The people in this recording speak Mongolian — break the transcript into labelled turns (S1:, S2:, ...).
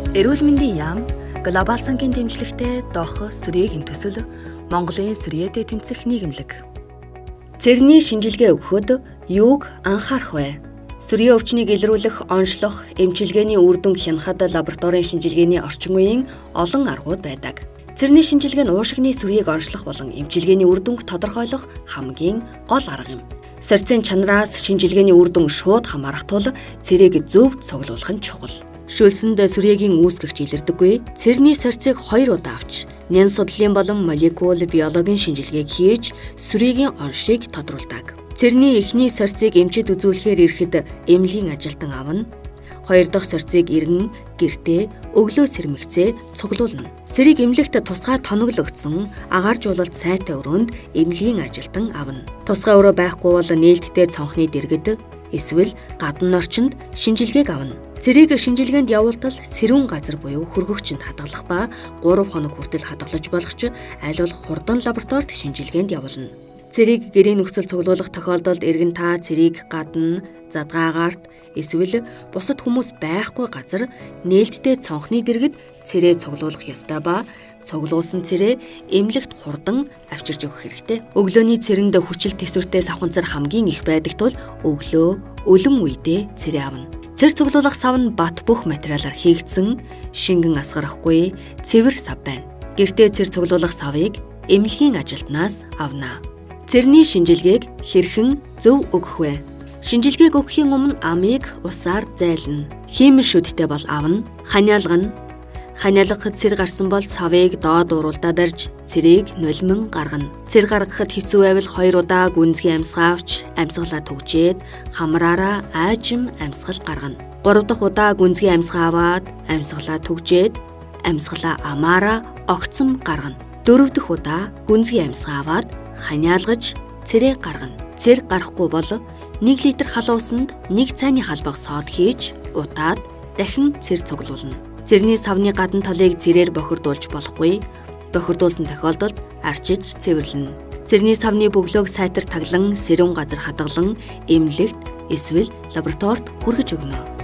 S1: Эрүүл мэндийн яам глобал сангийн дэмжлэгтэй доох сүрийн төсөл Монголын сүрьеэд тэмцэх нийгэмлэг. Цэрний шинжилгээ өгөхөд юуг анхаарах вэ? Сүрийн өвчнийг илрүүлэх, онцлох, эмчилгээний үр дүн хянахад лабораторийн шинжилгээний орчин үеийн олон аргууд байдаг. Цэрний шинжилгээ нь уушигны сүрийг онцлох болон эмчилгээний үр дүнг тодорхойлох хамгийн гол арга юм. Сорьцын чанараас шинжилгээний үр дүн шууд хамаарах тул цэрийг зөв цуглуулах нь чухал. Шүүлсэнд сүрьегийн үүсгэгч илэрдэггүй. Цэрний сорьцыг 2 удаа авч, нэн судлалын болон молекул биологийн шинжилгээг хийж, сүрьегийн оншийг тодруулдаг. Цэрний эхний сорьцыг эмчид үзүүлэхээр ирэхэд эмнэлгийн ажилтан авна. 2 дахь сорьцыг иргэн, гэртээ, өглөө сэрмэгцээ цуглуулна. Цэрийг эмнэлэгт тусгай тоноглогдсон агааржуулалт сайтай өрөөнд эмнэлгийн ажилтан авна. Тусгай өрөө байхгүй бол нээлттэй цонхны дэргэд эсвэл гадна орчинд шинжилгээг авна. Цэрийг шинжилгээнд явуултал цэрүүн газар буюу хөргөгчөнд хадгалах ба 3 хоног хүртэл хадгалж болох ч аль болох хурдан лабораторид шинжилгээнд явуулна. Цэрийг гэрийн нөхцөл цуглуулах тохиолдолд иргэн та цэрийг гадна, задгаагаарт эсвэл бусад хүмүүс байхгүй газар нээлттэй цонхны дэргэд цэрээ цуглуулах ёстой ба цуглуулсан цэрээ эмнэлэгт хурдан авчирч өгөх хэрэгтэй. Өглөөний цэрэнд хүчил тэсвэртэй савханцар хамгийн их байдаг тул өглөө өлөн үедээ цэрээ авна. Цэр цуглуулах сав нь бат бүх материалаар хийгдсэн, шингэн асгарахгүй цэвэр сав байна. Гэртээ цэр цуглуулах савыг эмнэлгийн ажилтнаас авна. Цэрний шинжилгээг хэрхэн зөв өгөх вэ? Шинжилгээг өгөхийн өмнө амийг усаар зайлна. Химийн шүдтэй бол авна, ханиалгана. Ханиалгахад цэр гарсан бол савыг доод ууралдаа барьж цэрийг нулимн гаргана. Цэр гаргахад хэцүү байвал 2 удаа гүнзгий амьсгаа авч амьсгалаа төгжээд хамраараа аажим амьсгал гаргана. 3 дахь удаа гүнзгий амьсгаа аваад амьсгалаа төгжээд амьсгалаа амаараа огцом гаргана. 4 дахь удаа гүнзгий амьсгаа аваад ханиалгаж цэрээ гаргана. Цэр гарахгүй бол 1 литр халуусанд 1 цайны халбаг сод хийж утаад дахин цэр цуглуулна. Цэрний савны гадна талыг цэрээр бохирдуулж болохгүй. Бохирдуулсан тохиолдолд арчиж цэвэрлэнэ. Цэрний савны бөглөөг сайтар таглан, сэрүүн газар хадгалан эмнэлэгт эсвэл лабораторид хүргэж өгнө.